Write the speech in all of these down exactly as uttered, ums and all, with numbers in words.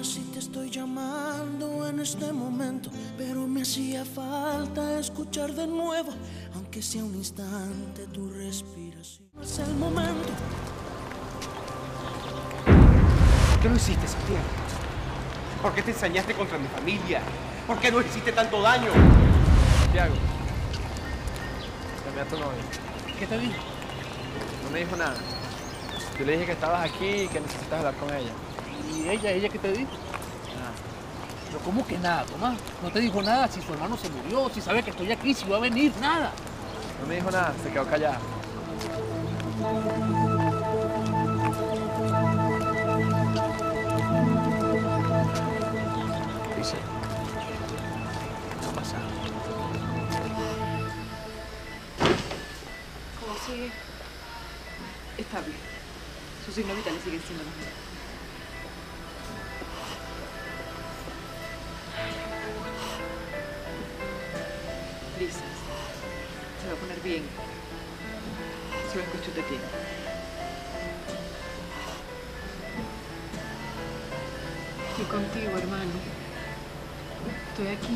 Dime si te estoy llamando en este momento, pero me hacía falta escuchar de nuevo, aunque sea un instante, tu respiración. Es el momento. ¿Por qué lo hiciste, Santiago? ¿Por qué te ensañaste contra mi familia? ¿Por qué no hiciste tanto daño? Santiago, llamé a tu novia. ¿Qué te dijo? No me dijo nada. Yo le dije que estabas aquí y que necesitas hablar con ella. ¿Y ella, ella qué te dijo? Nada. ¿Pero cómo que nada, Tomás? No te dijo nada si su hermano se murió, si sabe que estoy aquí, si va a venir, nada. No me dijo nada, se quedó callada. Dice, ¿qué ha pasado? ¿Cómo sigue? Estable. Sus signos vitales siguen siendo los mismos. Lisas. Se va a poner bien. Solo es cuestión de tiempo. Estoy contigo, hermano. Estoy aquí.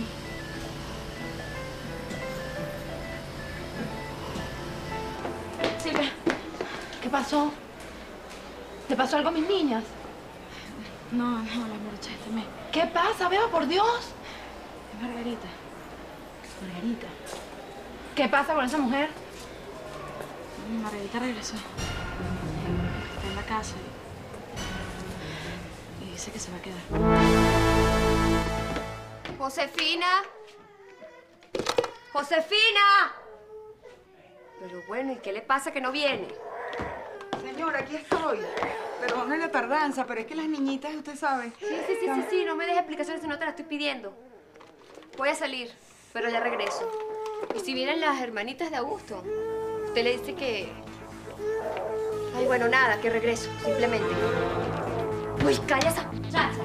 Silvia, ¿qué pasó? ¿Le pasó algo a mis niñas? No, no, la morochaste. ¿Qué pasa, Beba, por Dios? Es Margarita. Margarita. ¿Qué pasa con esa mujer? Margarita regresó. Está en la casa y, y dice que se va a quedar. ¡Josefina! ¡Josefina! Pero bueno, ¿y qué le pasa que no viene? Señora, aquí estoy. Perdone la tardanza, pero es que las niñitas, usted sabe. Sí, sí, sí, sí, sí, no me dejes explicaciones si no te las estoy pidiendo. Voy a salir, pero ya regreso. Y si vienen las hermanitas de Augusto, usted le dice que... Ay, bueno, nada, que regreso, simplemente. Uy, calla esa muchacha.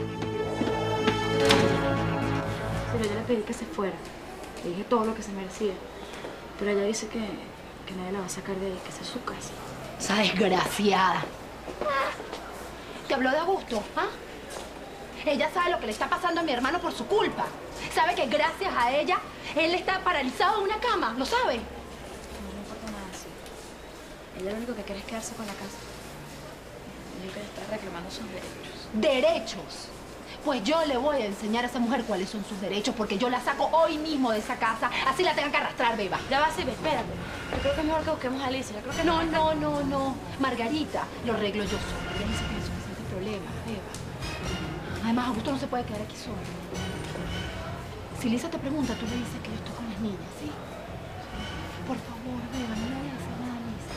Pero yo le pedí que se fuera. Le dije todo lo que se merecía. Pero ella dice que, que nadie la va a sacar de ahí, que esa es su casa. Esa desgraciada. ¿Te habló de Augusto? ¿Ah? Ella sabe lo que le está pasando a mi hermano por su culpa. Sabe que gracias a ella, él está paralizado en una cama. ¿Lo sabe? No le importa nada así. Ella lo único que quiere es quedarse con la casa. Ella quiere estar reclamando sus derechos. ¿Derechos? Pues yo le voy a enseñar a esa mujer cuáles son sus derechos, porque yo la saco hoy mismo de esa casa, así la tengan que arrastrar, Beba. Ya va, Silvia, espérate. Yo creo que es mejor que busquemos a Alicia. Yo creo que No, no, no, no. Margarita, lo arreglo yo sola. Ella dice que hay suficientes problemas, Beba. Además, Augusto no se puede quedar aquí solo. Si Lisa te pregunta, tú le dices que yo estoy con las niñas, ¿sí? Por favor, Beba, no le vayas a decir nada a Lisa.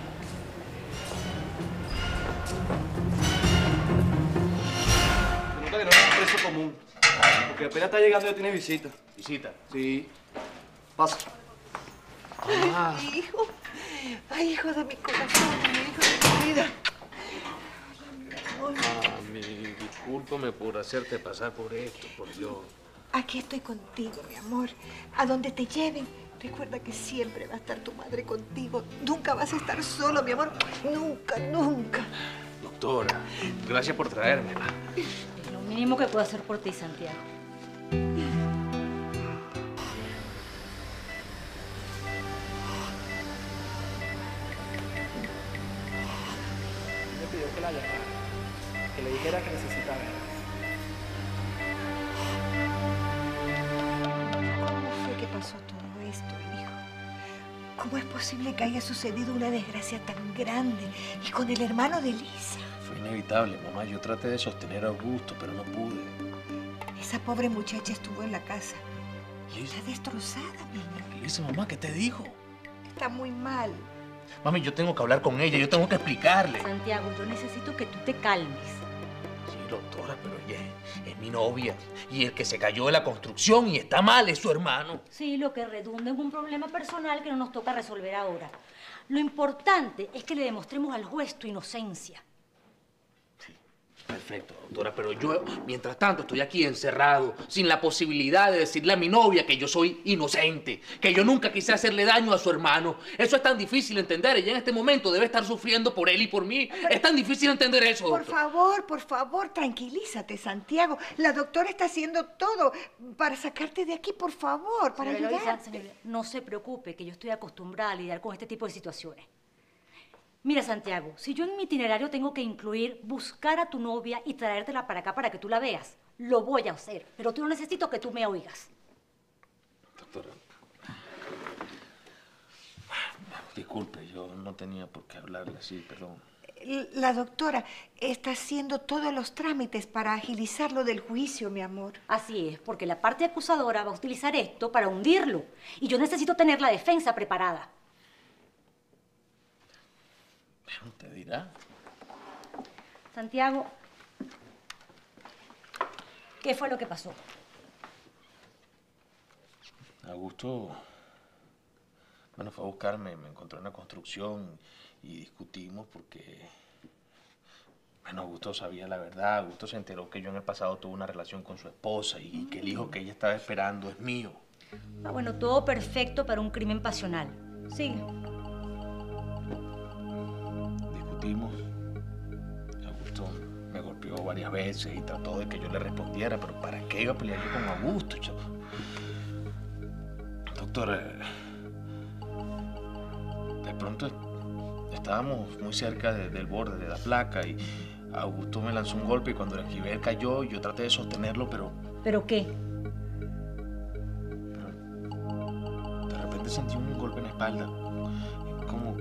Se nota que no es un preso común. Porque apenas está llegando ya tiene visita. ¿Visita? Sí. Pasa. Ah. Ay, hijo. Ay, hijo de mi corazón, mi hijo de mi vida. Mami, discúlpame por hacerte pasar por esto, por Dios. Aquí estoy contigo, mi amor. A donde te lleven, recuerda que siempre va a estar tu madre contigo. Nunca vas a estar solo, mi amor. Nunca, nunca. Doctora, gracias por traérmela. Es lo mínimo que puedo hacer por ti, Santiago. Me pidió que la llamara, que le dijera que necesitaba. ¿Cómo fue que pasó todo esto, hijo? ¿Cómo es posible que haya sucedido una desgracia tan grande y con el hermano de Lisa? Fue inevitable, mamá. Yo traté de sostener a Augusto, pero no pude. Esa pobre muchacha estuvo en la casa. Lisa, Está destrozada, niño. Lisa, mamá, ¿qué te dijo? Está muy mal. Mami, yo tengo que hablar con ella, yo tengo que explicarle. Santiago, yo necesito que tú te calmes. Sí, doctora, pero ella es, es mi novia. Y el que se cayó de la construcción y está mal es su hermano. Sí, lo que redunda en un problema personal que no nos toca resolver ahora. Lo importante es que le demostremos al juez tu inocencia. Sí, perfecto. perfecto, doctora, pero yo, mientras tanto, estoy aquí encerrado, sin la posibilidad de decirle a mi novia que yo soy inocente, que yo nunca quise hacerle daño a su hermano. Eso es tan difícil entender. Ella en este momento debe estar sufriendo por él y por mí. Es tan difícil entender eso, Por doctor. favor, por favor, tranquilízate, Santiago. La doctora está haciendo todo para sacarte de aquí, por favor, para Señora Eloisa, ayudarte. señora, no se preocupe, que yo estoy acostumbrada a lidiar con este tipo de situaciones. Mira, Santiago, si yo en mi itinerario tengo que incluir buscar a tu novia y traértela para acá para que tú la veas, lo voy a hacer. Pero tú no necesito que tú me oigas. Doctora, disculpe, yo no tenía por qué hablarle así, perdón. La doctora está haciendo todos los trámites para agilizar lo del juicio, mi amor. Así es, porque la parte acusadora va a utilizar esto para hundirlo. Y yo necesito tener la defensa preparada. Te dirá. Santiago, ¿qué fue lo que pasó? Augusto, bueno, fue a buscarme, me encontró en la construcción y discutimos porque, bueno, Augusto sabía la verdad. Augusto se enteró que yo en el pasado tuve una relación con su esposa y que el hijo que ella estaba esperando es mío. Ah, bueno, todo perfecto para un crimen pasional. Sigue. Discutimos. Augusto me golpeó varias veces y trató de que yo le respondiera, pero ¿para qué iba a pelear yo con Augusto, chavo? Doctor, eh, de pronto estábamos muy cerca de, del borde de la placa y Augusto me lanzó un golpe y cuando el esquivé él cayó, yo traté de sostenerlo, pero ¿Pero qué? de repente sentí un golpe en la espalda. Como...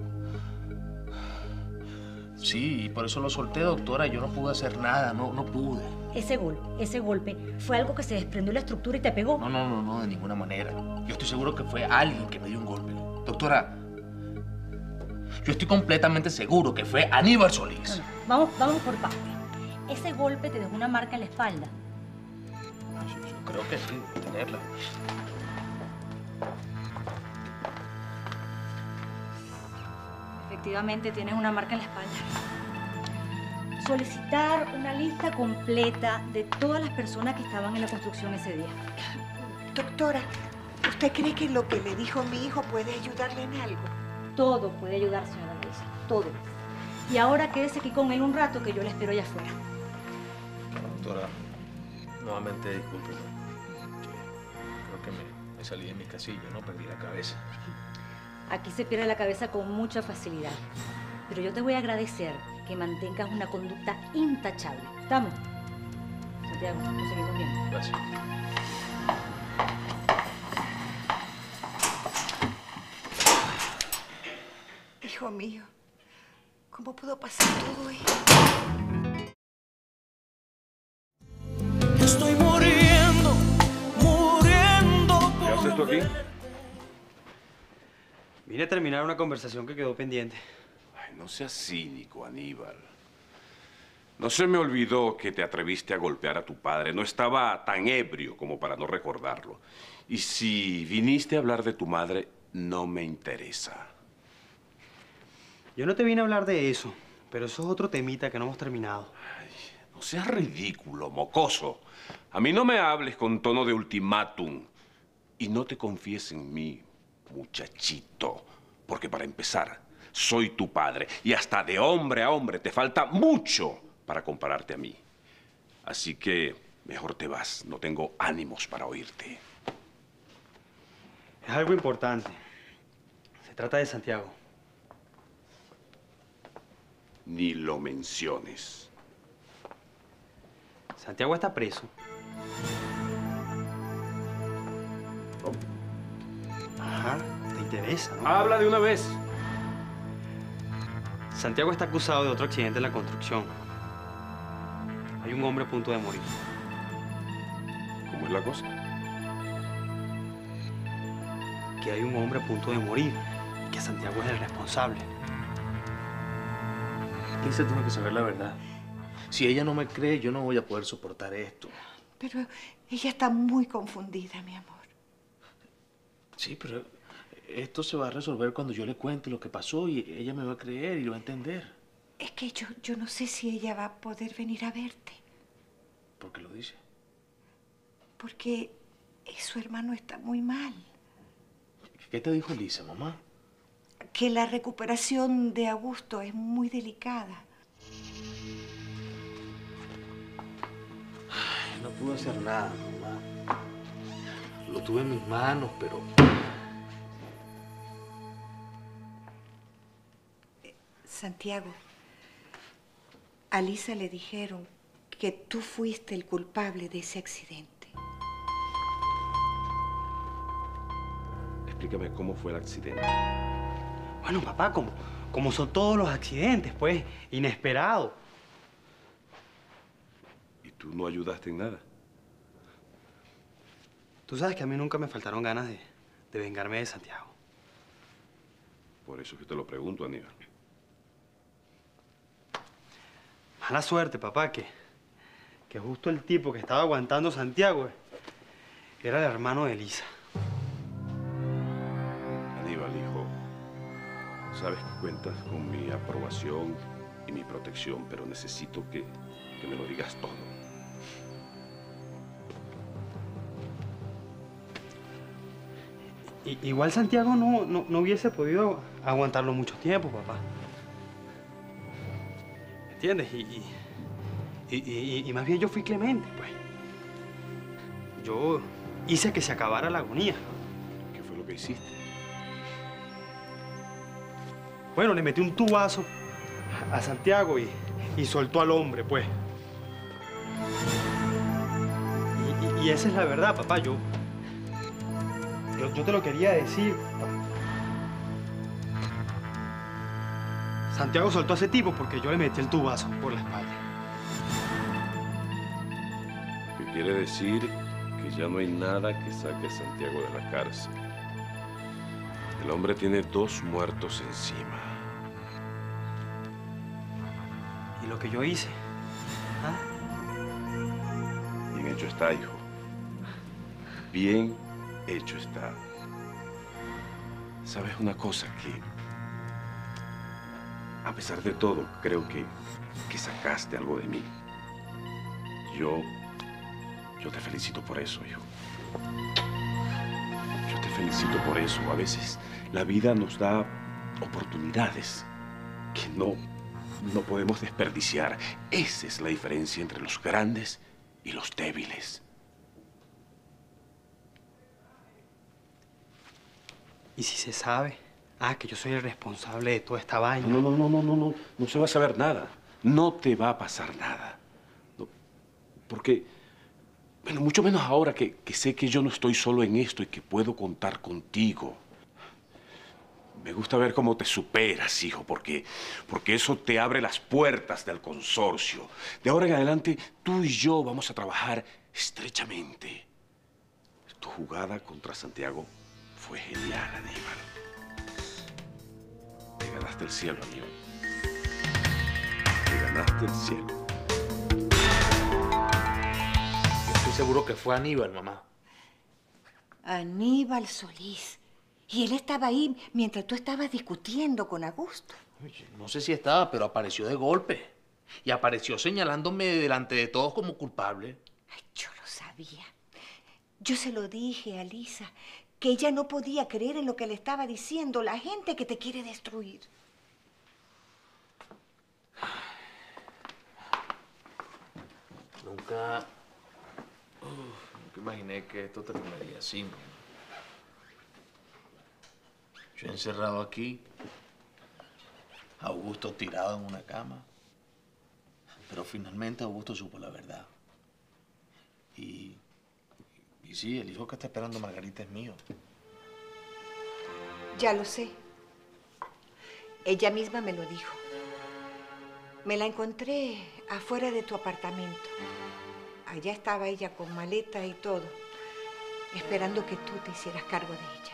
Sí, y por eso lo solté, doctora. Yo no pude hacer nada, no, no pude. Ese golpe, ese golpe, ¿fue algo que se desprendió de la estructura y te pegó? No, no, no, no, de ninguna manera. Yo estoy seguro que fue alguien que me dio un golpe. Doctora, yo estoy completamente seguro que fue Aníbal Solís. No, no, vamos, vamos por partes. Ese golpe te dejó una marca en la espalda. Yo, yo creo que sí, debe tenerla. Efectivamente, tienes una marca en la espalda. Solicitar una lista completa de todas las personas que estaban en la construcción ese día. Doctora, ¿usted cree que lo que le dijo mi hijo puede ayudarle en algo? Todo puede ayudar, señora Luisa, todo. Y ahora quédese aquí con él un rato que yo le espero allá afuera. Doctora, nuevamente discúlpeme. Creo que me, me salí de mi casilla, ¿no? Perdí la cabeza. Aquí se pierde la cabeza con mucha facilidad. Pero yo te voy a agradecer que mantengas una conducta intachable. ¿Estamos? Santiago, nos seguimos viendo. Gracias. Hijo mío, ¿cómo pudo pasar todo esto? Estoy muriendo, muriendo. ¿Qué haces tú aquí? Vine a terminar una conversación que quedó pendiente. Ay, no seas cínico, Aníbal. No se me olvidó que te atreviste a golpear a tu padre. No estaba tan ebrio como para no recordarlo. Y si viniste a hablar de tu madre, no me interesa. Yo no te vine a hablar de eso, pero eso es otro temita que no hemos terminado. Ay, no seas ridículo, mocoso. A mí no me hables con tono de ultimátum. Y no te confíes en mí, muchachito. Porque para empezar, soy tu padre. Y hasta de hombre a hombre te falta mucho para compararte a mí. Así que mejor te vas. No tengo ánimos para oírte. Es algo importante. Se trata de Santiago. Ni lo menciones. Santiago está preso. Ajá, te interesa, ¿no? Habla de una vez. Santiago está acusado de otro accidente en la construcción. Hay un hombre a punto de morir. ¿Cómo es la cosa? Que hay un hombre a punto de morir. Y que Santiago es el responsable. Lisa tiene que saber la verdad. Si ella no me cree, yo no voy a poder soportar esto. Pero ella está muy confundida, mi amor. Sí, pero esto se va a resolver cuando yo le cuente lo que pasó y ella me va a creer y lo va a entender. Es que yo, yo no sé si ella va a poder venir a verte. ¿Por qué lo dice? Porque su hermano está muy mal. ¿Qué te dijo Elisa, mamá? Que la recuperación de Augusto es muy delicada. Ay, no pude hacer nada, mamá. Lo tuve en mis manos, pero... Santiago, a Lisa le dijeron que tú fuiste el culpable de ese accidente. Explícame cómo fue el accidente. Bueno, papá, como, como son todos los accidentes, pues, inesperados. ¿Y tú no ayudaste en nada? Tú sabes que a mí nunca me faltaron ganas de, de vengarme de Santiago. Por eso que te lo pregunto, Aníbal. Mala suerte, papá, que, que justo el tipo que estaba aguantando Santiago era el hermano de Elisa. Aníbal, hijo, sabes que cuentas con mi aprobación y mi protección, pero necesito que, que me lo digas todo. I, igual Santiago no, no, no hubiese podido aguantarlo mucho tiempo, papá. ¿Entiendes? Y, y, y, y, y más bien yo fui clemente, pues. Yo hice que se acabara la agonía. ¿Qué fue lo que hiciste? Bueno, le metí un tubazo a Santiago y, y soltó al hombre, pues. Y, y, y esa es la verdad, papá. Yo, yo, yo te lo quería decir. Santiago soltó a ese tipo porque yo le metí el tubazo por la espalda. ¿Qué quiere decir? Que ya no hay nada que saque a Santiago de la cárcel. El hombre tiene dos muertos encima. ¿Y lo que yo hice? ¿Ah? Bien hecho está, hijo. Bien hecho está. ¿Sabes una cosa? Que a pesar de todo, creo que, que sacaste algo de mí. Yo, yo te felicito por eso, hijo. Yo te felicito por eso. A veces la vida nos da oportunidades que no, no podemos desperdiciar. Esa es la diferencia entre los grandes y los débiles. ¿Y si se sabe? Ah, que yo soy el responsable de toda esta vaina. No, no, no, no, no, no. No se va a saber nada. No te va a pasar nada. No, porque, bueno, mucho menos ahora que, que sé que yo no estoy solo en esto y que puedo contar contigo. Me gusta ver cómo te superas, hijo, porque, porque eso te abre las puertas del consorcio. De ahora en adelante, tú y yo vamos a trabajar estrechamente. Tu jugada contra Santiago fue genial, Aníbal. Te ganaste el cielo, Aníbal. Te ganaste el cielo. Yo estoy seguro que fue Aníbal, mamá. Aníbal Solís. Y él estaba ahí mientras tú estabas discutiendo con Augusto. No sé si estaba, pero apareció de golpe. Y apareció señalándome delante de todos como culpable. Ay, yo lo sabía. Yo se lo dije a Lisa, que ella no podía creer en lo que le estaba diciendo la gente que te quiere destruir. Nunca... Uf, nunca imaginé que esto terminaría así, mamá. Yo encerrado aquí, Augusto tirado en una cama. Pero finalmente Augusto supo la verdad. Y... Y sí, el hijo que está esperando Margarita es mío. Ya lo sé. Ella misma me lo dijo. Me la encontré afuera de tu apartamento. Allá estaba ella con maleta y todo, esperando que tú te hicieras cargo de ella.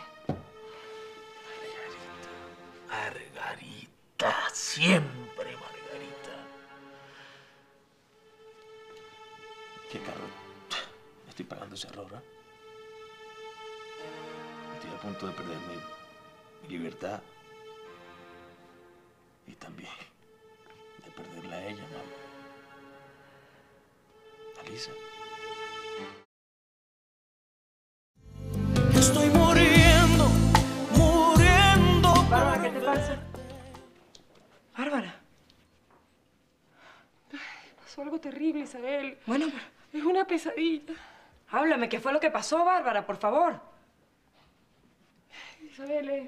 Margarita, siempre Margarita. ¿Qué carro? Estoy pagando ese error, ¿eh? Estoy a punto de perder mi, mi libertad y también perderla a ella, mamá. Alisa. Estoy muriendo, muriendo. Bárbara, ¿qué te pasa? Bárbara. Pasó algo terrible, Isabel. Bueno, pero... Es una pesadilla. Háblame, ¿qué fue lo que pasó, Bárbara? Por favor. Isabel, es...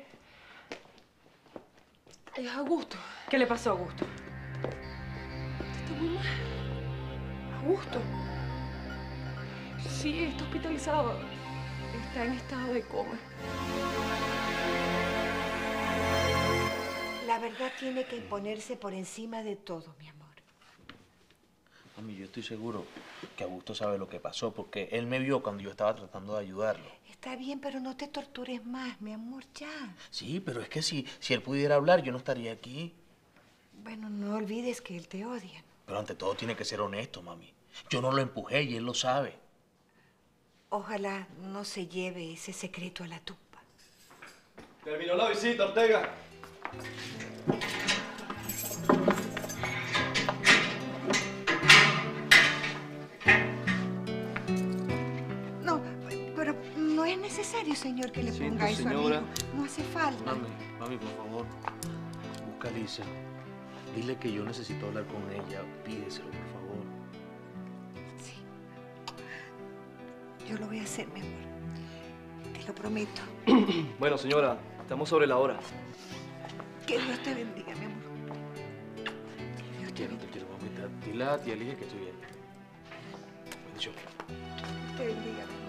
es Augusto. ¿Qué le pasó a Augusto? Está muy mal. Augusto. Sí, está hospitalizado. Está en estado de coma. La verdad tiene que imponerse por encima de todo, mi amor. Mami, yo estoy seguro que Augusto sabe lo que pasó porque él me vio cuando yo estaba tratando de ayudarlo. Está bien, pero no te tortures más, mi amor, ya. Sí, pero es que si, si él pudiera hablar, yo no estaría aquí. Bueno, no olvides que él te odia. Pero ante todo tiene que ser honesto, mami. Yo no lo empujé y él lo sabe. Ojalá no se lleve ese secreto a la tumba. Terminó la visita, Ortega. No, pero no es necesario, señor, que le Sí, ponga eso señora. a mi hijo. No hace falta. Mami, mami, por favor, busca a Lisa. Dile que yo necesito hablar con ella. Pídeselo, por favor. Sí. Yo lo voy a hacer, mi amor. Te lo prometo. Bueno, señora, estamos sobre la hora. Que Dios te bendiga, mi amor. Dios te bendiga. Te quiero, mamita. Dile a tía Ligia que estoy bien. Bendición. Dios te bendiga, mi amor.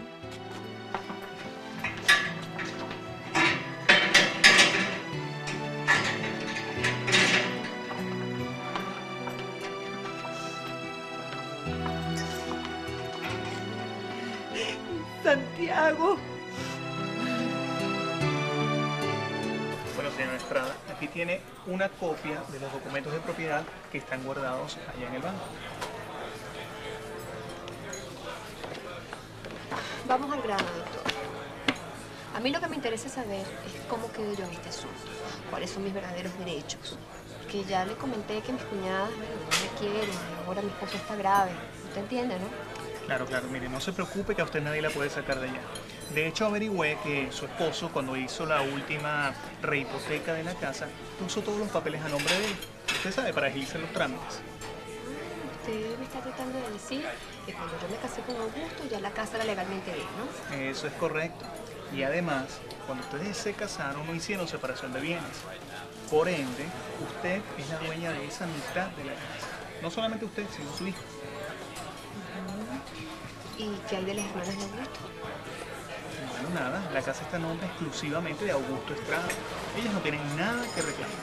Santiago. Bueno, señora Estrada, aquí tiene una copia de los documentos de propiedad que están guardados allá en el banco. Vamos al grano, doctor. A mí lo que me interesa saber es cómo quedo yo en este asunto. ¿Cuáles son mis verdaderos derechos? Porque ya le comenté que mis cuñadas, bueno, no me quieren. Y ahora mi esposo está grave. ¿Usted entiende, no? Claro, claro. Mire, no se preocupe que a usted nadie la puede sacar de allá. De hecho, averigüé que su esposo, cuando hizo la última rehipoteca de la casa, puso todos los papeles a nombre de él. Usted sabe, para agilizar los trámites. Usted me está tratando de decir que cuando yo me casé con Augusto, ya la casa era legalmente de él, ¿no? Eso es correcto. Y además, cuando ustedes se casaron, no hicieron separación de bienes. Por ende, usted es la dueña de esa mitad de la casa. No solamente usted, sino su hijo. ¿Y qué hay de las hermanas de Augusto? Bueno, nada, la casa está en nombre exclusivamente de Augusto Estrada. Ellas no tienen nada que reclamar.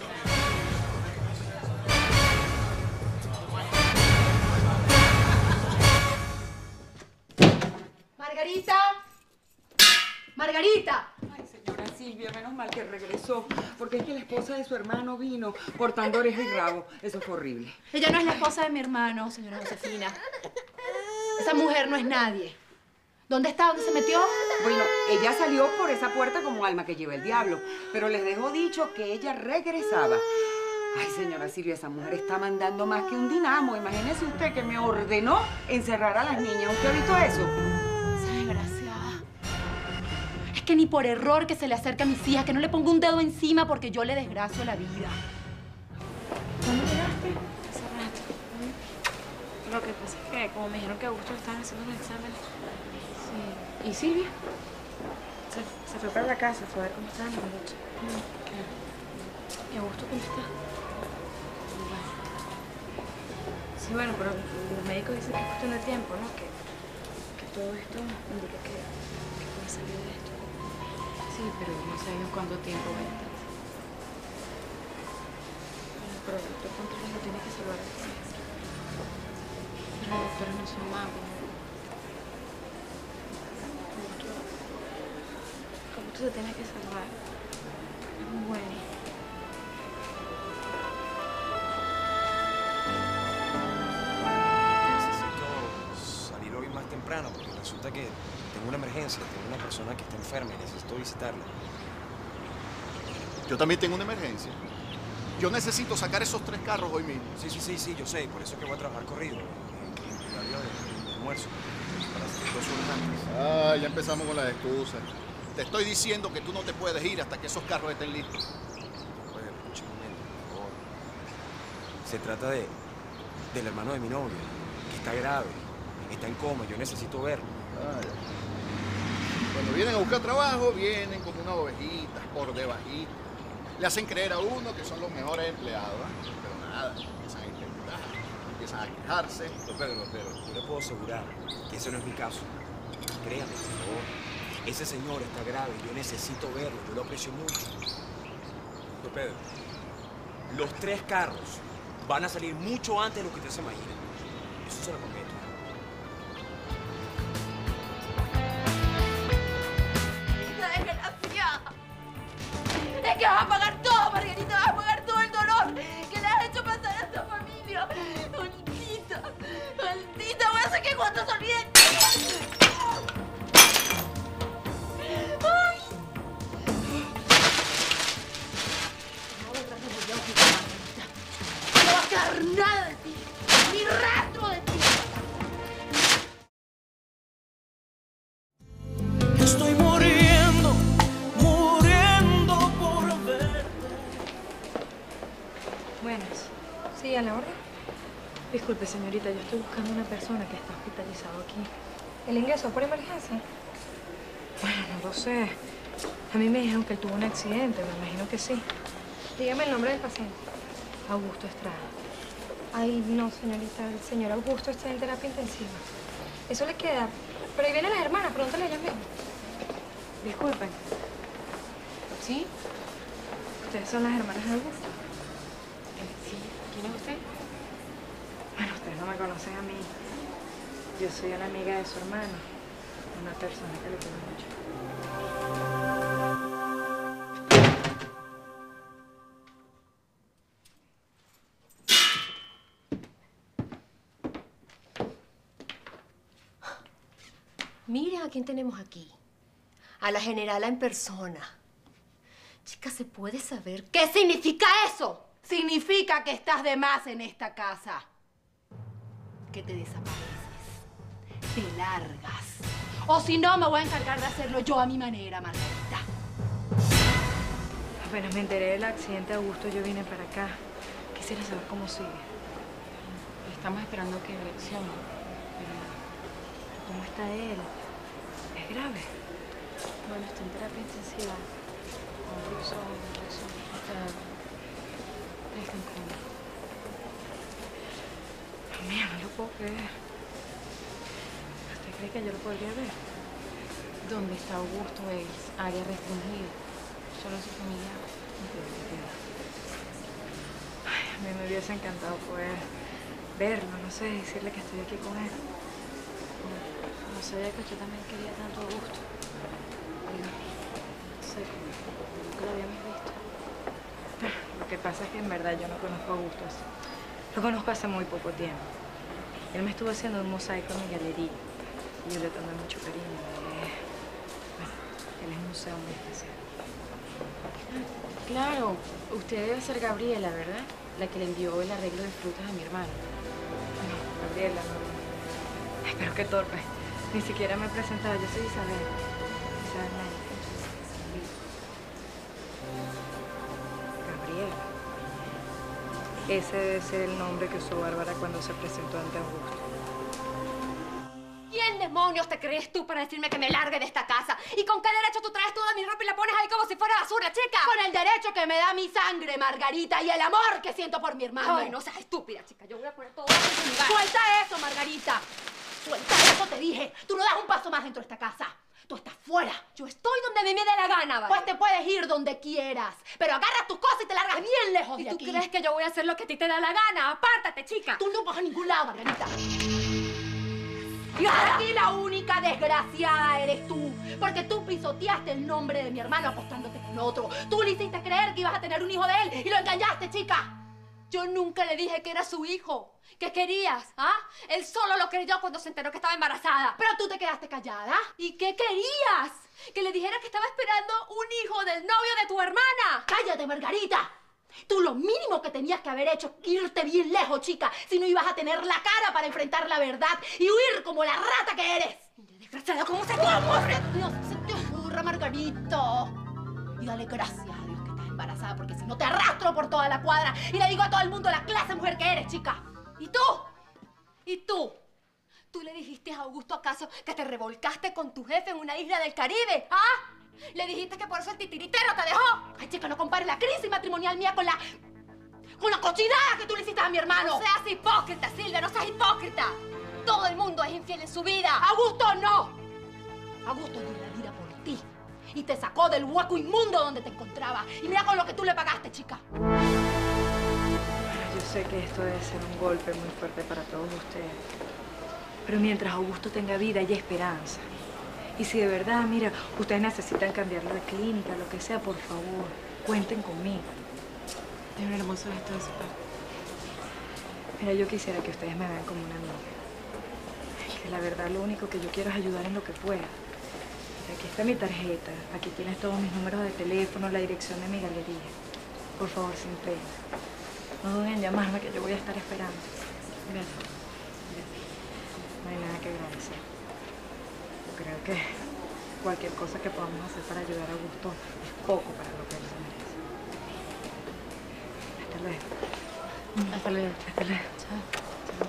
¡Margarita! ¡Margarita! Ay, señora Silvia, menos mal que regresó, porque es que la esposa de su hermano vino cortando oreja y rabo. Eso fue horrible. Ella no es la esposa de mi hermano, señora Josefina. Esa mujer no es nadie. ¿Dónde está? ¿Dónde se metió? Bueno, ella salió por esa puerta como alma que lleva el diablo, pero les dejó dicho que ella regresaba. Ay, señora Silvia, esa mujer está mandando más que un dinamo. Imagínese usted que me ordenó encerrar a las niñas. ¿Usted ha visto eso? Esa desgraciada. Es que ni por error que se le acerque a mis hijas, que no le ponga un dedo encima porque yo le desgracio la vida. ¿Cuándo llegaste? Hace rato. Lo que pasa es que, como me dijeron que Augusto le estaban haciendo los exámenes. Sí. ¿Y Silvia? Se, se fue para la casa, fue a ver cómo estaban los muchachos. ¿Y Augusto cómo está? Sí, bueno, pero los médicos dicen que es cuestión de tiempo, ¿no? Que, que todo esto indica que, que puede salir de esto. Sí, pero no sabemos cuánto tiempo va a estar. Bueno, pero el doctor Contreras lo tiene que salvar a la Pero los doctores no son magos. Augusto se tiene que salvar. Es muy bueno. Salir hoy más temprano porque resulta que tengo una emergencia, tengo una persona que está enferma y necesito visitarla. Yo también tengo una emergencia. Yo necesito sacar esos tres carros hoy mismo. Sí, sí, sí, sí, yo sé. Por eso es que voy a trabajar corrido. En horario de, de almuerzo. Para salir dos horas antes. Ah, ya empezamos con las excusas. Te estoy diciendo que tú no te puedes ir hasta que esos carros estén listos. Oye, escucha un momento, por favor. Se trata de... del hermano de mi novia, que está grave. Está en coma. Yo necesito verlo. Ah, ya. Cuando vienen a buscar trabajo, vienen como unas ovejitas, por debajito. Le hacen creer a uno que son los mejores empleados, ¿eh? Pero nada, empiezan a intentar, empiezan a quejarse. Don Pedro, don Pedro, yo le puedo asegurar que ese no es mi caso. Créame, por favor. Ese señor está grave, yo necesito verlo, yo lo aprecio mucho. Don Pedro, los tres carros van a salir mucho antes de lo que usted se imagina. Eso se lo prometo. Es que vas a pagar todo, Margarita, vas a pagar todo el dolor que le has hecho pasar a esta familia. Maldita, maldita, voy a hacer que cuando se olviden. Ay. No va a quedar nada de ti, ni rastro de ti. Estoy muriendo, muriendo por verte. Buenas. Sí, a la orden. Disculpe, señorita, yo estoy buscando una persona que está hospitalizado aquí. ¿El ingreso por emergencia? Bueno, no lo sé. A mí me dijeron que él tuvo un accidente, me imagino que sí. Dígame el nombre del paciente. Augusto Estrada. Ay, no, señorita, el señor Augusto está en terapia intensiva. Eso le queda. Pero ahí vienen las hermanas, pregúntale a ellas mismas. Disculpen. ¿Sí? ¿Ustedes son las hermanas de Augusto? Sí. ¿Quién es usted? Bueno, ustedes no me conocen a mí. Yo soy una amiga de su hermano. Una persona que le quiero mucho. Mira a quién tenemos aquí. A la generala en persona. Chica, ¿se puede saber qué significa eso? Significa que estás de más en esta casa. Que te desapareces. Te largas. O si no, me voy a encargar de hacerlo yo a mi manera, Margarita. Apenas me enteré del accidente de Augusto, yo vine para acá. Quisiera saber cómo sigue. Estamos esperando que reaccione. Pero, ¿cómo está él? ¿Es grave? Bueno, está en terapia intensiva. Con ruso, ruso. Está... está en coma. Dios mío, no lo puedo creer. ¿Usted cree que yo lo podría ver? ¿Dónde está Augusto? Es área restringida. Solo su familia. Ay, a mí me hubiese encantado poder verlo, no sé, decirle que estoy aquí con él. No, no sabía que usted también quería tanto a Augusto. No sé, nunca lo habíamos visto. Lo que pasa es que en verdad yo no conozco a Augusto así. Lo conozco hace muy poco tiempo. Él me estuvo haciendo un mosaico en mi galería. Y yo le tomé mucho cariño. Él es, bueno, él es un museo muy especial. Claro, usted debe ser Gabriela, ¿verdad? La que le envió el arreglo de frutas a mi hermano. No, Gabriela, no. Ay, pero qué torpe. Ni siquiera me he presentado. Yo soy Isabel. Isabel Méndez. Gabriela. Ese debe ser el nombre que usó Bárbara cuando se presentó ante Augusto. ¿Quién demonios te crees tú para decirme que me largue de esta casa? ¿Y con qué derecho tú traes toda mi ropa y la pones ahí como si fuera basura, chica? Con el derecho que me da mi sangre, Margarita, y el amor que siento por mi hermano. Ay, no seas estúpida, chica. Yo voy a poner todo en su lugar. ¡Suelta eso, Margarita! ¡Suelta eso, te dije! Tú no das un paso más dentro de esta casa. Tú estás fuera. Yo estoy donde a mí me dé la gana, ¿vale? Pues te puedes ir donde quieras, pero agarras tus cosas y te largas bien lejos de aquí. ¿Y tú crees que yo voy a hacer lo que a ti te da la gana? Apártate, chica. Tú no vas a ningún lado, Margarita. Y aquí la única desgraciada eres tú, porque tú pisoteaste el nombre de mi hermano acostándote con otro. Tú le hiciste creer que ibas a tener un hijo de él y lo engañaste, chica. Yo nunca le dije que era su hijo. ¿Qué querías? ¿Ah? Él solo lo creyó cuando se enteró que estaba embarazada. Pero tú te quedaste callada. ¿Y qué querías? Que le dijera que estaba esperando un hijo del novio de tu hermana. ¡Cállate, Margarita! Tú lo mínimo que tenías que haber hecho es irte bien lejos, chica, si no ibas a tener la cara para enfrentar la verdad y huir como la rata que eres. Desgraciada, ¿cómo se te ocurre? Dios, se te ocurra, Margarito. Y dale gracias a Dios que estás embarazada, porque si no te arrastro por toda la cuadra y le digo a todo el mundo la clase de mujer que eres, chica. ¿Y tú? ¿Y tú? ¿Tú le dijiste a Augusto acaso que te revolcaste con tu jefe en una isla del Caribe? ¿Ah? ¿Le dijiste que por eso el titiritero te dejó? Ay, chica, no compares la crisis matrimonial mía con la... con la cochinada que tú le hiciste a mi hermano. No seas hipócrita, Silvia, no seas hipócrita. Todo el mundo es infiel en su vida. Augusto no. Augusto dio la vida por ti y te sacó del hueco inmundo donde te encontraba. Y mira con lo que tú le pagaste, chica. Yo sé que esto debe ser un golpe muy fuerte para todos ustedes. Pero mientras Augusto tenga vida, hay esperanza. Y si de verdad, mira, ustedes necesitan cambiarlo de clínica, lo que sea, por favor, cuenten conmigo. Es un hermoso gesto de su parte. Mira, yo quisiera que ustedes me vean como una amiga. Que la verdad lo único que yo quiero es ayudar en lo que pueda. Aquí está mi tarjeta, aquí tienes todos mis números de teléfono, la dirección de mi galería. Por favor, sin pena. No duden en llamarme, que yo voy a estar esperando. Gracias. Gracias. No hay nada que agradecer. Yo creo que cualquier cosa que podamos hacer para ayudar a Augusto es poco para lo que él se merece. Hasta luego. Hasta luego. Hasta luego. Chao. Chao.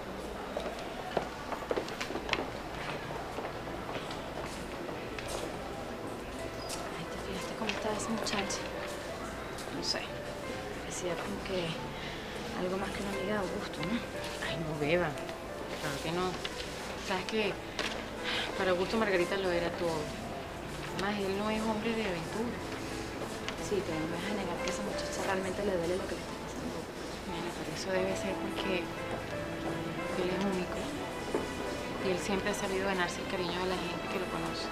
Ay, ¿te fijaste cómo está esa muchacha? No sé. Parecía como que algo más que una amiga de Augusto, ¿no? Ay, no, Beba. Claro que no. ¿Sabes qué? Para Augusto Margarita lo era todo. Además, él no es hombre de aventura. Sí, pero no me vas a negar que a esa muchacha realmente le duele lo que le está pasando. Mira, pero eso debe ser porque él es único. Y él siempre ha sabido ganarse el cariño de la gente que lo conoce.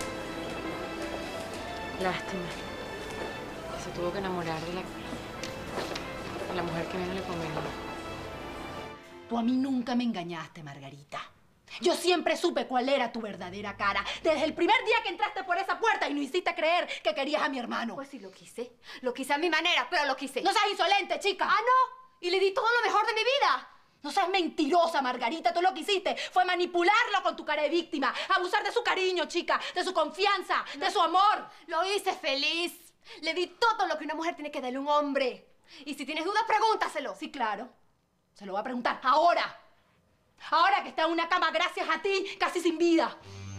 Lástima. Se tuvo que enamorar de la, de la mujer que menos le convenía. Tú a mí nunca me engañaste, Margarita. Yo siempre supe cuál era tu verdadera cara. Desde el primer día que entraste por esa puerta y no hiciste creer que querías a mi hermano. Pues sí, lo quise. Lo quise a mi manera, pero lo quise. No seas insolente, chica. Ah, no. Y le di todo lo mejor de mi vida. No seas mentirosa, Margarita. Tú lo que hiciste fue manipularlo con tu cara de víctima. Abusar de su cariño, chica. De su confianza, no. de su amor. Lo hice feliz. Le di todo lo que una mujer tiene que darle a un hombre. Y si tienes dudas, pregúntaselo. Sí, claro. Se lo voy a preguntar ahora. Ahora que está en una cama gracias a ti, casi sin vida.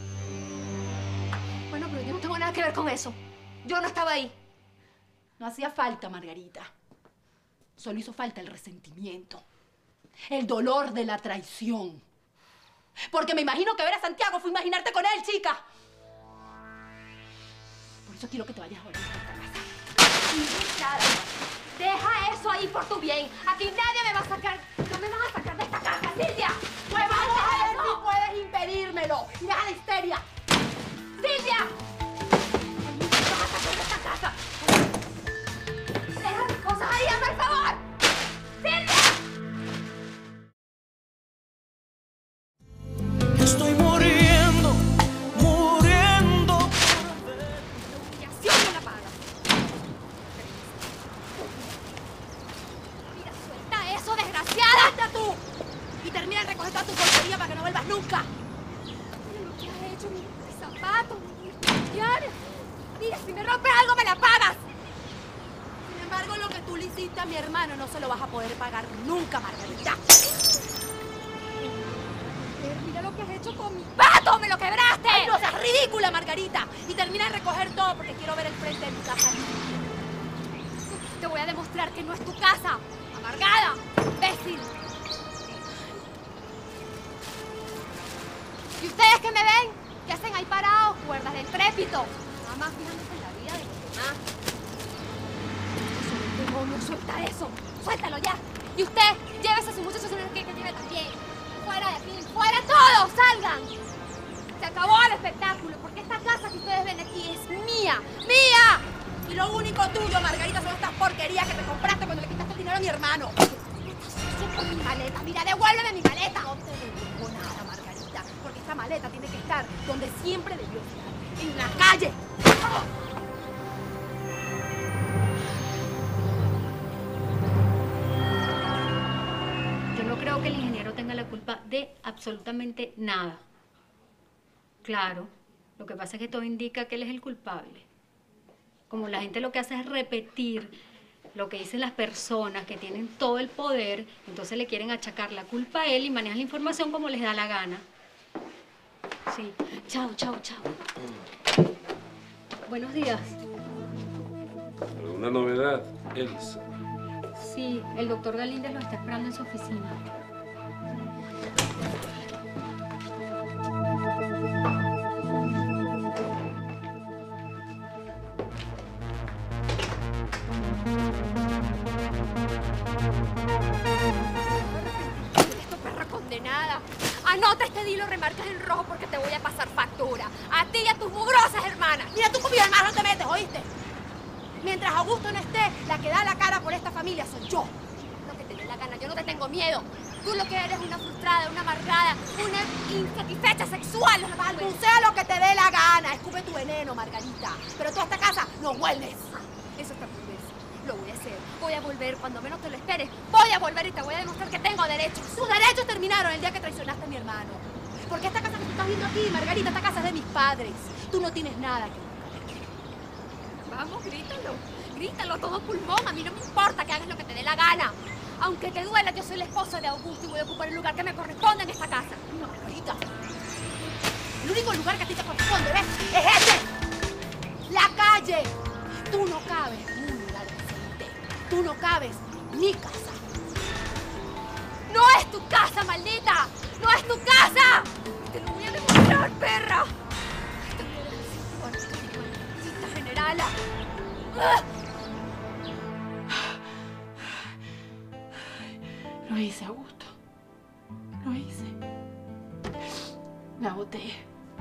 Bueno, pero yo no tengo nada que ver con eso. Yo no estaba ahí. No hacía falta, Margarita. Solo hizo falta el resentimiento. El dolor de la traición. Porque me imagino que ver a Santiago fue imaginarte con él, chica. Por eso quiero que te vayas ahora de esta casa. Deja eso ahí por tu bien. Aquí nadie me va a sacar. No me vas a sacar de esta casa, Silvia. Pues vamos a ver si puedes impedírmelo. Deja la histeria. ¡Silvia! ¡Me vas a sacar de esta casa! ¡Deja mis cosas ahí, hazme el favor! ¡Silvia! Estoy muriendo, muriendo. La humillación no la pagas. Mira, suelta eso, desgraciada. ¡Suelta tú! Y termina de recoger toda tu porquería para que no vuelvas nunca. Mira lo que has hecho, mis zapatos, mis collares. Mira, si me rompes algo, me la pagas. Sin embargo, lo que tú le hiciste a mi hermano no se lo vas a poder pagar nunca, Margarita. Mira lo que has hecho con mi pato, me lo quebraste. ¡Ay, no seas ridícula, Margarita! Y termina de recoger todo porque quiero ver el frente de mi casa. Te voy a demostrar que no es tu casa. Amargada, imbécil. ¿Y ustedes que me ven? ¿Qué hacen ahí parados? Cuerdas del trépito. Nada más fijándose en la vida de los demás. Eso, demonio, suelta eso. Suéltalo ya. Y usted, llévese a su muchacho sin que que lleve también. Fuera de aquí, fuera todos, salgan. Se acabó el espectáculo, porque esta casa que ustedes ven aquí es mía, mía. Y lo único tuyo, Margarita, son estas porquerías que te compraste cuando le quitaste el dinero a mi hermano. Con mi maleta, mira, devuélveme mi maleta. No te devuelvo nada, Margarita, porque esta maleta tiene que estar donde siempre debió estar, en la calle. ¡Oh! la culpa de absolutamente nada. Claro, lo que pasa es que todo indica que él es el culpable. Como la gente lo que hace es repetir lo que dicen las personas que tienen todo el poder, entonces le quieren achacar la culpa a él y manejan la información como les da la gana. Sí. Chao, chao, chao. Buenos días. ¿Alguna novedad, Elsa? Sí, el doctor Galíndez lo está esperando en su oficina. Esto, perra condenada. Anota este dilo, remarcas en rojo porque te voy a pasar factura. A ti y a tus mugrosas hermanas. Mira, tú con mi hermano no te metes, ¿oíste? Mientras Augusto no esté, la que da la cara por esta familia soy yo. Lo que te dé la gana, yo no te tengo miedo. Tú lo que eres es una frustrada, una amargada, una insatisfecha sexual. Balbucea lo que te dé la gana. Escupe tu veneno, Margarita. Pero tú a esta casa no vuelves. Eso está por ver. Lo voy a hacer. Voy a volver cuando menos te lo esperes. Voy a volver y te voy a demostrar que tengo derechos. Tus derechos terminaron el día que traicionaste a mi hermano. Porque esta casa que tú estás viendo aquí, Margarita, esta casa es de mis padres. Tú no tienes nada que buscar aquí. Vamos, grítalo. Grítalo a todo pulmón. A mí no me importa que hagas lo que te dé la gana. Aunque te duela, yo soy la esposa de Augusto y voy a ocupar el lugar que me corresponde en esta casa. No, Margarita. El único lugar que a ti te corresponde, ¿ves? ¡Es este! ¡La calle! Tú no cabes en un lugar decente. Tú no cabes en mi casa. ¡No es tu casa, maldita! ¡No es tu casa! Te lo voy a demostrar, perra. Te voy a decir cuánto, maldita generala. ¡Ah! Lo hice, Augusto. Lo hice. Me agoté.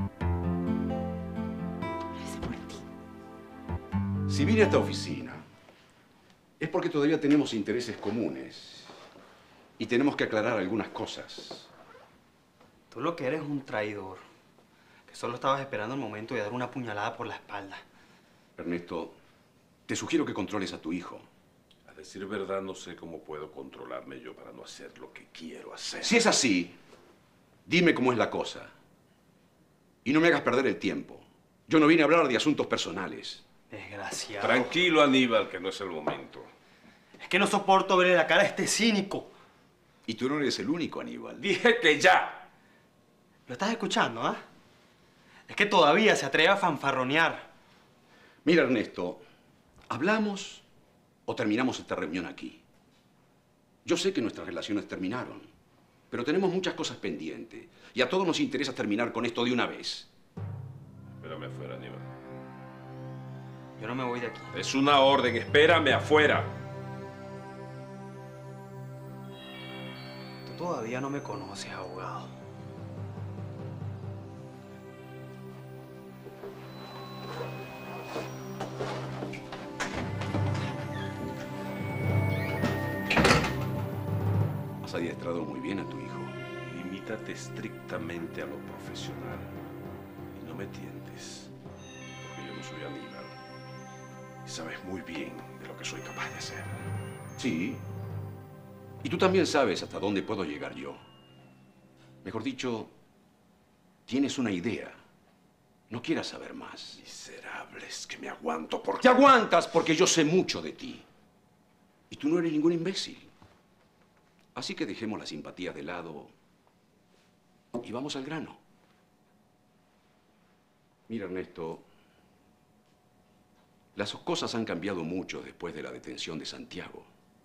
Lo hice por ti. Si vine a esta oficina, es porque todavía tenemos intereses comunes y tenemos que aclarar algunas cosas. Tú lo que eres es un traidor, que solo estabas esperando el momento de dar una puñalada por la espalda. Ernesto, te sugiero que controles a tu hijo. A decir verdad, no sé cómo puedo controlarme yo para no hacer lo que quiero hacer. Si es así, dime cómo es la cosa. Y no me hagas perder el tiempo. Yo no vine a hablar de asuntos personales. Desgraciado. Tranquilo, Aníbal, que no es el momento. Es que no soporto verle la cara a este cínico. Y tú no eres el único, Aníbal. Dije que ya. ¿Lo estás escuchando, ah? Es que todavía se atreve a fanfarronear. Mira, Ernesto, ¿hablamos o terminamos esta reunión aquí? Yo sé que nuestras relaciones terminaron, pero tenemos muchas cosas pendientes. Y a todos nos interesa terminar con esto de una vez. Espérame afuera, Aníbal. Yo no me voy de aquí. Es una orden, espérame afuera. Tú todavía no me conoces, abogado. Has adiestrado muy bien a tu hijo. Limítate estrictamente a lo profesional. Y no me tientes. Porque yo no soy Aníbal. Y sabes muy bien de lo que soy capaz de hacer. Sí. Y tú también sabes hasta dónde puedo llegar yo. Mejor dicho, tienes una idea. No quieras saber más. Miserables, que me aguanto porque... Te aguantas porque yo sé mucho de ti. Y tú no eres ningún imbécil. Así que dejemos la simpatía de lado y vamos al grano. Mira, Ernesto, las cosas han cambiado mucho después de la detención de Santiago.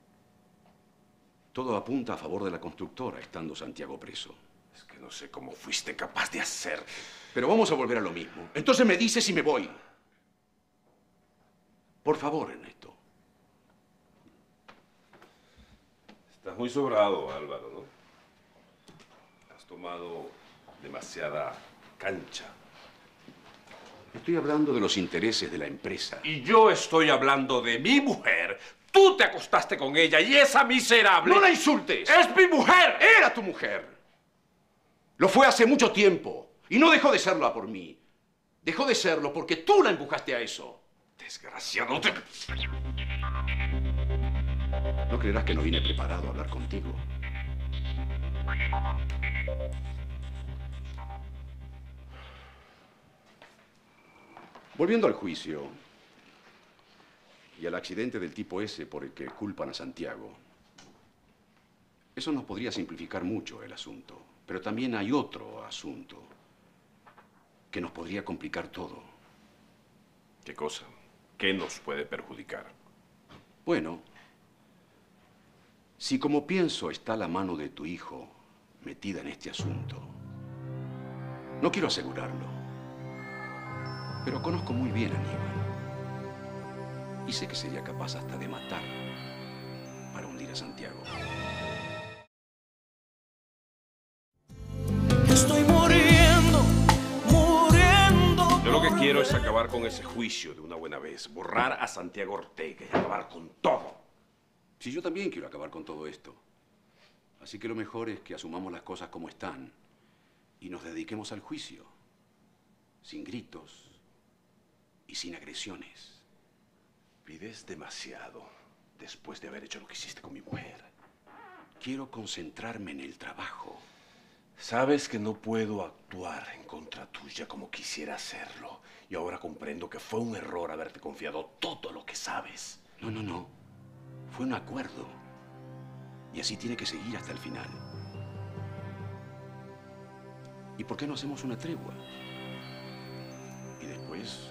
Todo apunta a favor de la constructora, estando Santiago preso. Es que no sé cómo fuiste capaz de hacer. Pero vamos a volver a lo mismo. Entonces me dices si me voy. Por favor, Ernesto. Estás muy sobrado, Álvaro, ¿no? Has tomado demasiada cancha. Estoy hablando de los intereses de la empresa. Y yo estoy hablando de mi mujer. Tú te acostaste con ella y esa miserable... ¡No la insultes! ¡Es mi mujer! ¡Era tu mujer! Lo fue hace mucho tiempo. Y no dejó de serlo por mí. Dejó de serlo porque tú la empujaste a eso. Desgraciado, te... No creerás que no vine preparado a hablar contigo. Volviendo al juicio y al accidente del tipo ese por el que culpan a Santiago, eso nos podría simplificar mucho el asunto. Pero también hay otro asunto que nos podría complicar todo. ¿Qué cosa? ¿Qué nos puede perjudicar? Bueno, si como pienso está la mano de tu hijo metida en este asunto, no quiero asegurarlo, pero conozco muy bien a Aníbal y sé que sería capaz hasta de matar para hundir a Santiago. Estoy muriendo, muriendo. Yo lo que quiero es acabar con ese juicio de una buena vez, borrar a Santiago Ortega y acabar con todo. Sí, yo también quiero acabar con todo esto. Así que lo mejor es que asumamos las cosas como están y nos dediquemos al juicio, sin gritos y sin agresiones. Pides demasiado después de haber hecho lo que hiciste con mi mujer. Quiero concentrarme en el trabajo. Sabes que no puedo actuar en contra tuya como quisiera hacerlo. Y ahora comprendo que fue un error haberte confiado todo lo que sabes. No, no, no. Fue un acuerdo. Y así tiene que seguir hasta el final. ¿Y por qué no hacemos una tregua? Y después...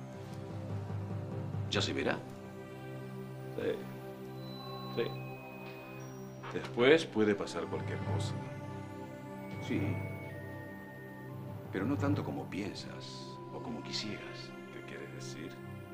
ya se verá. Sí. Sí. Después puede pasar cualquier cosa. Sí. Pero no tanto como piensas o como quisieras. ¿Qué quieres decir?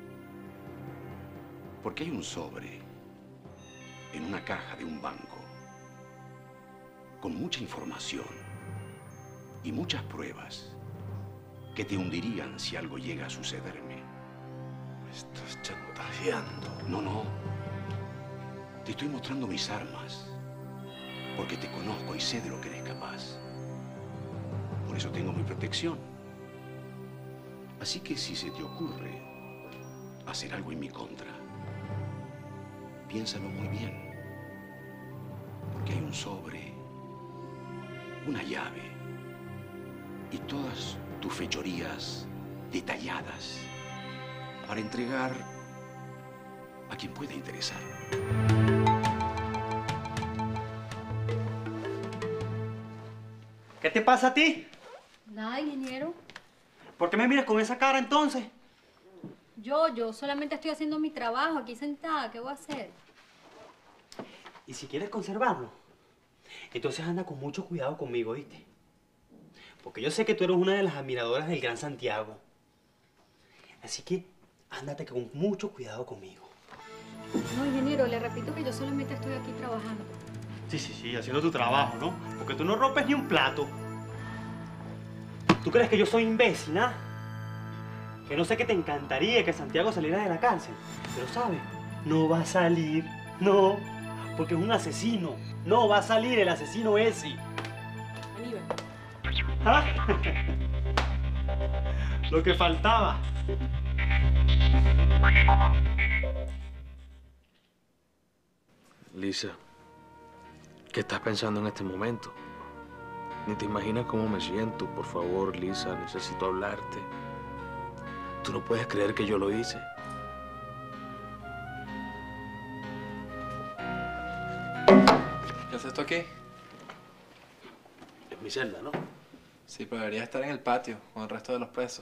Porque hay un sobre en una caja de un banco con mucha información y muchas pruebas que te hundirían si algo llega a sucederme. Me estás chantajeando. No, no. Te estoy mostrando mis armas porque te conozco y sé de lo que eres capaz. Por eso tengo mi protección. Así que si se te ocurre hacer algo en mi contra, piénsalo muy bien. Porque hay un sobre, una llave y todas tus fechorías detalladas para entregar a quien pueda interesar. ¿Qué te pasa a ti? Nada, ingeniero. ¿Por qué me miras con esa cara entonces? Yo, yo solamente estoy haciendo mi trabajo aquí sentada. ¿Qué voy a hacer? Y si quieres conservarlo, entonces anda con mucho cuidado conmigo, ¿viste? Porque yo sé que tú eres una de las admiradoras del Gran Santiago. Así que ándate con mucho cuidado conmigo. No, ingeniero, le repito que yo solamente estoy aquí trabajando. Sí, sí, sí, haciendo tu trabajo, ¿no? Porque tú no rompes ni un plato. ¿Tú crees que yo soy imbécil, ah? Que no sé que te encantaría que Santiago saliera de la cárcel. Pero, ¿sabes? No va a salir, no. Porque es un asesino. No va a salir el asesino ese. Aníbal. ¿Ah? Lo que faltaba. Lisa, ¿qué estás pensando en este momento? Ni te imaginas cómo me siento. Por favor, Lisa, necesito hablarte. ¿Tú no puedes creer que yo lo hice? ¿Qué haces tú aquí? Es mi celda, ¿no? Sí, pero deberías estar en el patio con el resto de los presos.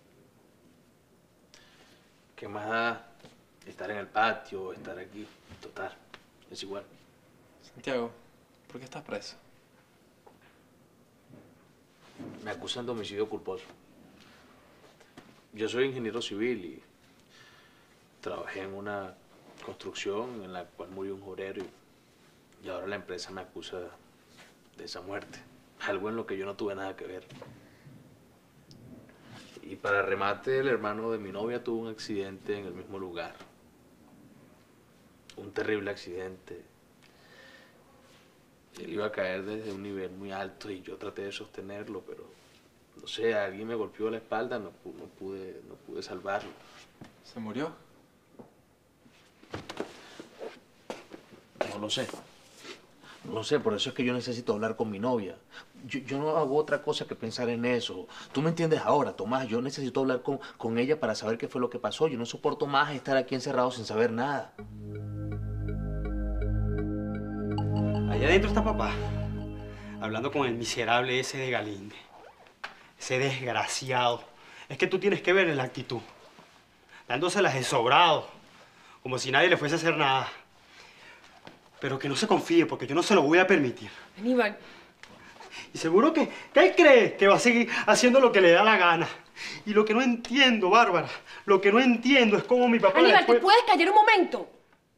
¿Qué más da estar en el patio o estar aquí? Total, es igual. Santiago, ¿por qué estás preso? Me acusan de homicidio culposo. Yo soy ingeniero civil y trabajé en una construcción en la cual murió un obrero y, y ahora la empresa me acusa de esa muerte. Algo en lo que yo no tuve nada que ver. Y para remate, el hermano de mi novia tuvo un accidente en el mismo lugar. Un terrible accidente. Él iba a caer desde un nivel muy alto y yo traté de sostenerlo, pero no sé, alguien me golpeó la espalda, no, no, pude, no pude salvarlo. ¿Se murió? No lo sé. No sé, por eso es que yo necesito hablar con mi novia. Yo, yo no hago otra cosa que pensar en eso. Tú me entiendes ahora, Tomás. Yo necesito hablar con, con ella para saber qué fue lo que pasó. Yo no soporto más estar aquí encerrado sin saber nada. Allá adentro está papá, hablando con el miserable ese de Galinde. Ese desgraciado. Es que tú tienes que ver la actitud. Dándoselas de sobrado, como si nadie le fuese a hacer nada. Pero que no se confíe, porque yo no se lo voy a permitir. Aníbal. Y seguro que, que él cree que va a seguir haciendo lo que le da la gana. Y lo que no entiendo, Bárbara, lo que no entiendo es cómo mi papá Aníbal, después... ¿te puedes callar un momento?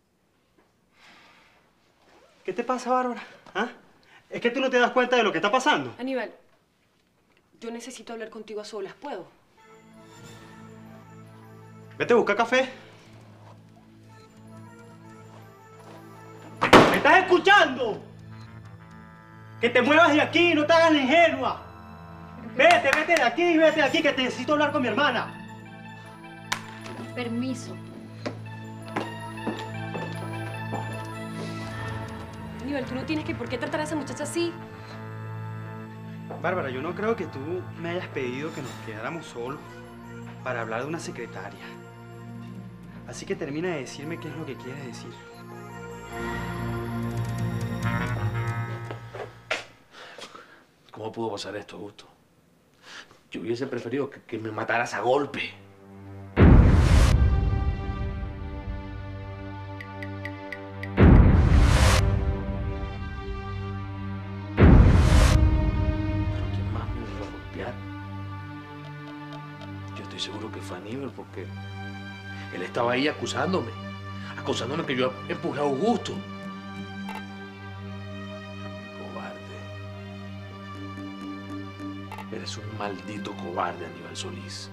¿Qué te pasa, Bárbara? ¿Ah? ¿Es que tú no te das cuenta de lo que está pasando? Aníbal, yo necesito hablar contigo a solas, ¿puedo? Vete a buscar café. ¿Me estás escuchando? Que te muevas de aquí, no te hagas la ingenua. Vete, vete de aquí, vete de aquí, que te necesito hablar con mi hermana. Permiso. Aníbal, tú no tienes que por qué tratar a esa muchacha así. Bárbara, yo no creo que tú me hayas pedido que nos quedáramos solos para hablar de una secretaria. Así que termina de decirme qué es lo que quieres decir. ¿Cómo pudo pasar esto, Augusto? Yo hubiese preferido que, que me mataras a golpe. Seguro que fue Aníbal, porque él estaba ahí acusándome, acusándome que yo empujé a Augusto. Cobarde. Eres un maldito cobarde, Aníbal Solís.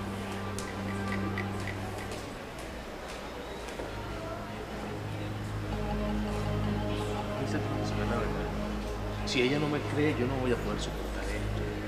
Esa tiene que saber la verdad. Si ella no me cree, yo no voy a poder soportar esto.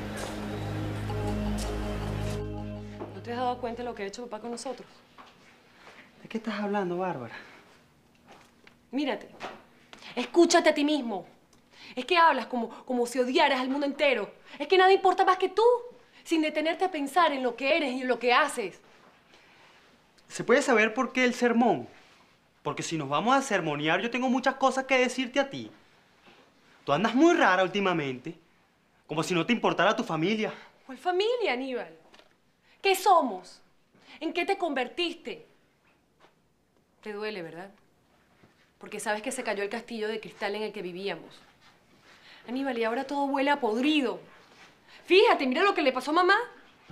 ¿No te has dado cuenta de lo que ha hecho papá con nosotros? ¿De qué estás hablando, Bárbara? Mírate. Escúchate a ti mismo. Es que hablas como, como si odiaras al mundo entero. Es que nada importa más que tú, sin detenerte a pensar en lo que eres y en lo que haces. ¿Se puede saber por qué el sermón? Porque si nos vamos a sermonear, yo tengo muchas cosas que decirte a ti. Tú andas muy rara últimamente, como si no te importara tu familia. ¿Cuál familia, Aníbal? ¿Qué somos? ¿En qué te convertiste? Te duele, ¿verdad? Porque sabes que se cayó el castillo de cristal en el que vivíamos. Aníbal, y ahora todo huele a podrido. Fíjate, mira lo que le pasó a mamá.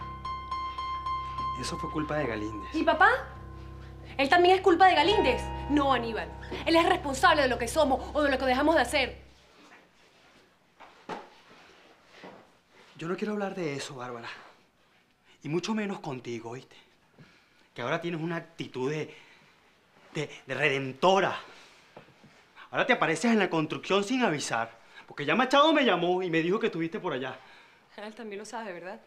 Eso fue culpa de Galíndez. ¿Y papá? ¿Él también es culpa de Galíndez? No, Aníbal. Él es responsable de lo que somos o de lo que dejamos de hacer. Yo no quiero hablar de eso, Bárbara. Y mucho menos contigo, ¿oíste? Que ahora tienes una actitud de, de, de redentora. Ahora te apareces en la construcción sin avisar. Porque ya Machado me llamó y me dijo que estuviste por allá. Él también lo sabe, ¿verdad?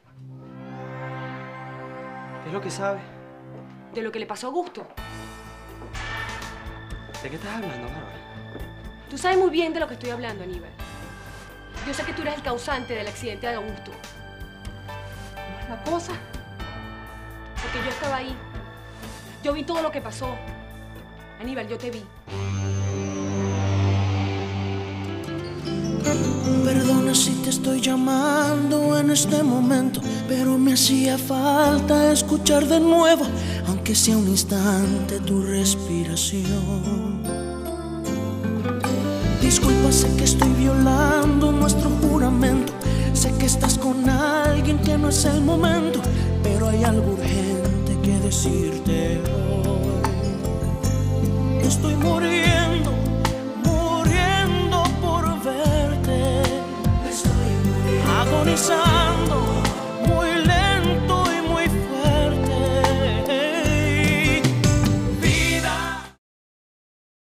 ¿Qué es lo que sabe? De lo que le pasó a Augusto. ¿De qué estás hablando, Bárbara? Tú sabes muy bien de lo que estoy hablando, Aníbal. Yo sé que tú eres el causante del accidente de Augusto. ¿Cómo es la cosa? Porque yo estaba ahí. Yo vi todo lo que pasó. Aníbal, yo te vi. Perdona si te estoy llamando en este momento, pero me hacía falta escuchar de nuevo, aunque sea un instante, tu respiración. Disculpa, sé que estoy violando nuestro juramento. Sé que estás con alguien que no es el momento, pero hay algo urgente que decirte hoy. Estoy muriendo, muriendo por verte. Estoy muriendo, agonizando.